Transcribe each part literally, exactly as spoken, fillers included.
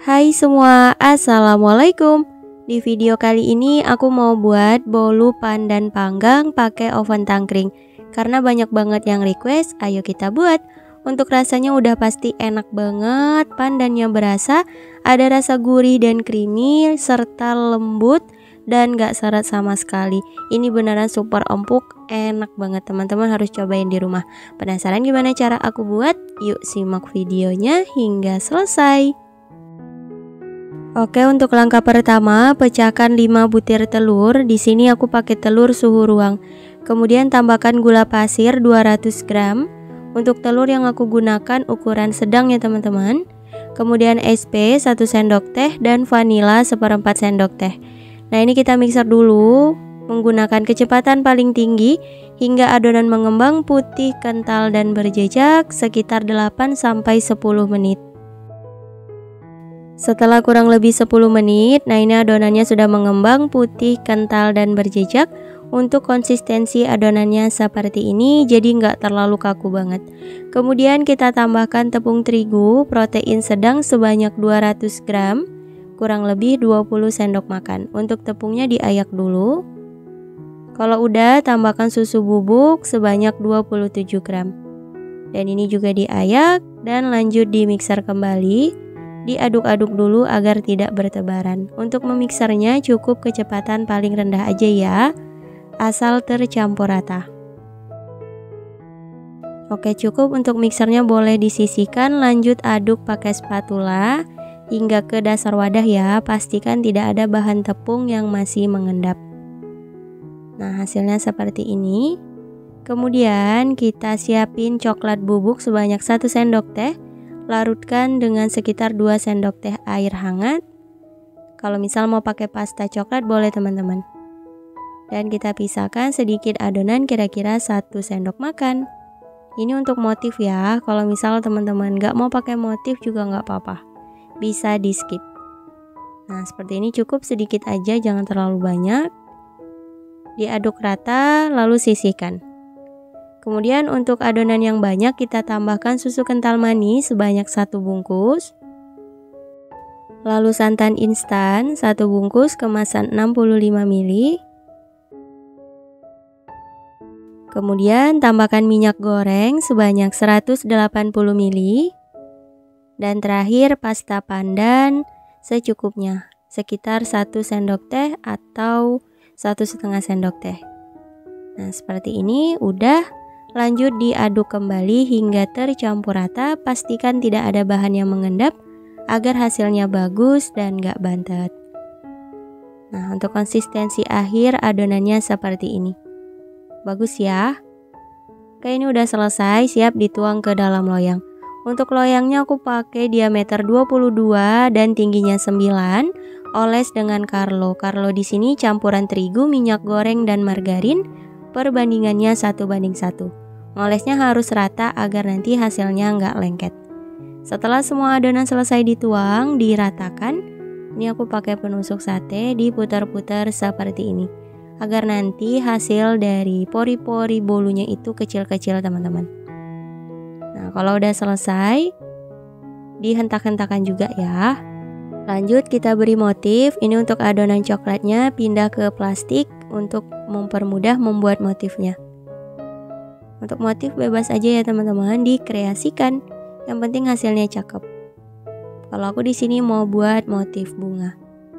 Hai semua, assalamualaikum. Di video kali ini aku mau buat bolu pandan panggang pakai oven tangkring. Karena banyak banget yang request, ayo kita buat. Untuk rasanya udah pasti enak banget, pandannya berasa, ada rasa gurih dan creamy, serta lembut dan gak seret sama sekali. Ini beneran super empuk, enak banget, teman-teman harus cobain di rumah. Penasaran gimana cara aku buat? Yuk simak videonya hingga selesai. Oke, untuk langkah pertama, pecahkan lima butir telur. Di sini aku pakai telur suhu ruang. Kemudian tambahkan gula pasir dua ratus gram. Untuk telur yang aku gunakan ukuran sedang ya teman-teman. Kemudian es pe satu sendok teh dan vanila seperempat sendok teh. Nah, ini kita mixer dulu menggunakan kecepatan paling tinggi hingga adonan mengembang putih, kental dan berjejak sekitar delapan sampai sepuluh menit. Setelah kurang lebih sepuluh menit, nah ini adonannya sudah mengembang putih, kental dan berjejak. Untuk konsistensi adonannya seperti ini, jadi nggak terlalu kaku banget. Kemudian kita tambahkan tepung terigu protein sedang sebanyak dua ratus gram, kurang lebih dua puluh sendok makan. Untuk tepungnya diayak dulu. Kalau udah, tambahkan susu bubuk sebanyak dua puluh tujuh gram. Dan ini juga diayak dan lanjut di mixer kembali. Diaduk-aduk dulu agar tidak bertebaran. Untuk memixernya cukup kecepatan paling rendah aja ya, asal tercampur rata. Oke, cukup untuk mixernya, boleh disisihkan. Lanjut aduk pakai spatula hingga ke dasar wadah ya. Pastikan tidak ada bahan tepung yang masih mengendap. Nah, hasilnya seperti ini. Kemudian kita siapin coklat bubuk sebanyak satu sendok teh. Larutkan dengan sekitar dua sendok teh air hangat. Kalau misal mau pakai pasta coklat boleh teman-teman. Dan kita pisahkan sedikit adonan kira-kira satu sendok makan. Ini untuk motif ya. Kalau misal teman-teman gak mau pakai motif juga gak apa-apa, bisa di skip. Nah, seperti ini cukup sedikit aja, jangan terlalu banyak. Diaduk rata lalu sisihkan. Kemudian untuk adonan yang banyak kita tambahkan susu kental manis sebanyak satu bungkus. Lalu santan instan satu bungkus kemasan enam puluh lima mililiter. Kemudian tambahkan minyak goreng sebanyak seratus delapan puluh mililiter. Dan terakhir pasta pandan secukupnya, sekitar satu sendok teh atau satu setengah sendok teh. Nah, seperti ini udah. Lanjut diaduk kembali hingga tercampur rata. Pastikan tidak ada bahan yang mengendap agar hasilnya bagus dan gak bantet. Nah, untuk konsistensi akhir adonannya seperti ini. Bagus ya. Oke, ini udah selesai, siap dituang ke dalam loyang. Untuk loyangnya aku pakai diameter dua puluh dua dan tingginya sembilan. Oles dengan Carlo. Carlo di sini campuran terigu, minyak goreng dan margarin. Perbandingannya satu banding satu. Ngolesnya harus rata agar nanti hasilnya nggak lengket. Setelah semua adonan selesai dituang, diratakan. Ini aku pakai penusuk sate, diputar-putar seperti ini. Agar nanti hasil dari pori-pori bolunya itu kecil-kecil teman-teman. Nah, kalau udah selesai, dihentak-hentakan juga ya. Lanjut kita beri motif. Ini untuk adonan coklatnya pindah ke plastik untuk mempermudah membuat motifnya. Untuk motif bebas aja ya teman-teman, dikreasikan. Yang penting hasilnya cakep. Kalau aku di sini mau buat motif bunga.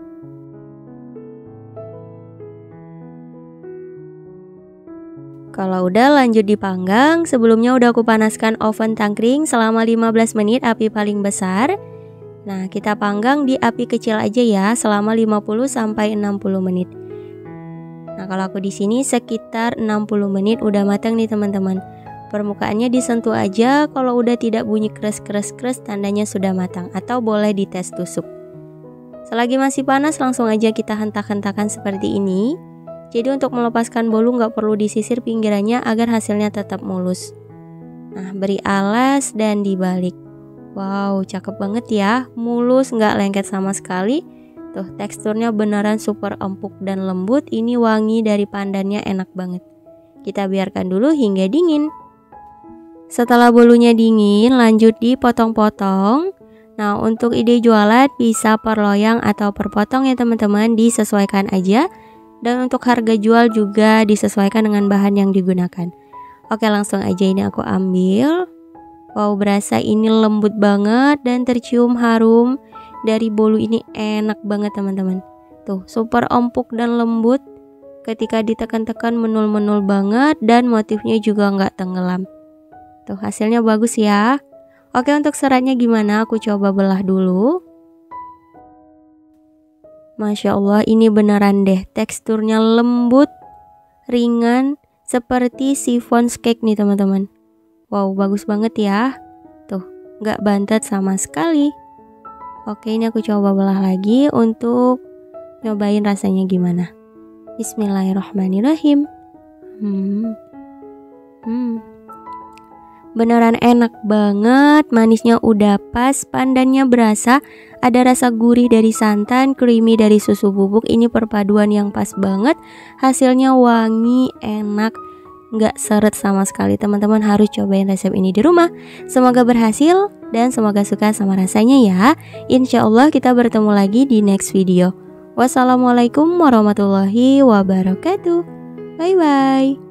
Kalau udah, lanjut dipanggang. Sebelumnya udah aku panaskan oven tangkring selama lima belas menit api paling besar. Nah, kita panggang di api kecil aja ya selama lima puluh sampai enam puluh menit. Nah, kalau aku di sini sekitar enam puluh menit udah matang nih teman-teman. Permukaannya disentuh aja, kalau udah tidak bunyi kres-kres-kres tandanya sudah matang, atau boleh dites tusuk. Selagi masih panas langsung aja kita hentak-hentakan seperti ini. Jadi untuk melepaskan bolu nggak perlu disisir pinggirannya agar hasilnya tetap mulus. Nah, beri alas dan dibalik. Wow, cakep banget ya, mulus nggak lengket sama sekali. Tuh, teksturnya beneran super empuk dan lembut. Ini wangi dari pandannya enak banget. Kita biarkan dulu hingga dingin. Setelah bolunya dingin, lanjut dipotong-potong. Nah, untuk ide jualan bisa per loyang atau per potong ya teman-teman, disesuaikan aja. Dan untuk harga jual juga disesuaikan dengan bahan yang digunakan. Oke, langsung aja ini aku ambil. Wow, berasa ini lembut banget dan tercium harum dari bolu ini, enak banget teman-teman. Tuh, super empuk dan lembut. Ketika ditekan-tekan menul-menul banget dan motifnya juga nggak tenggelam. Tuh, hasilnya bagus ya. Oke, untuk seratnya gimana? Aku coba belah dulu. Masya Allah, ini beneran deh, teksturnya lembut, ringan, seperti chiffon cake nih teman-teman. Wow, bagus banget ya. Tuh, nggak bantet sama sekali. Oke, ini aku coba belah lagi untuk nyobain rasanya gimana. Bismillahirrahmanirrahim. Hmm, hmm. Beneran enak banget, manisnya udah pas, pandannya berasa, ada rasa gurih dari santan, creamy dari susu bubuk. Ini perpaduan yang pas banget, hasilnya wangi, enak, nggak seret sama sekali. Teman-teman harus cobain resep ini di rumah. Semoga berhasil dan semoga suka sama rasanya ya. Insya Allah kita bertemu lagi di next video. Wassalamualaikum warahmatullahi wabarakatuh. Bye bye.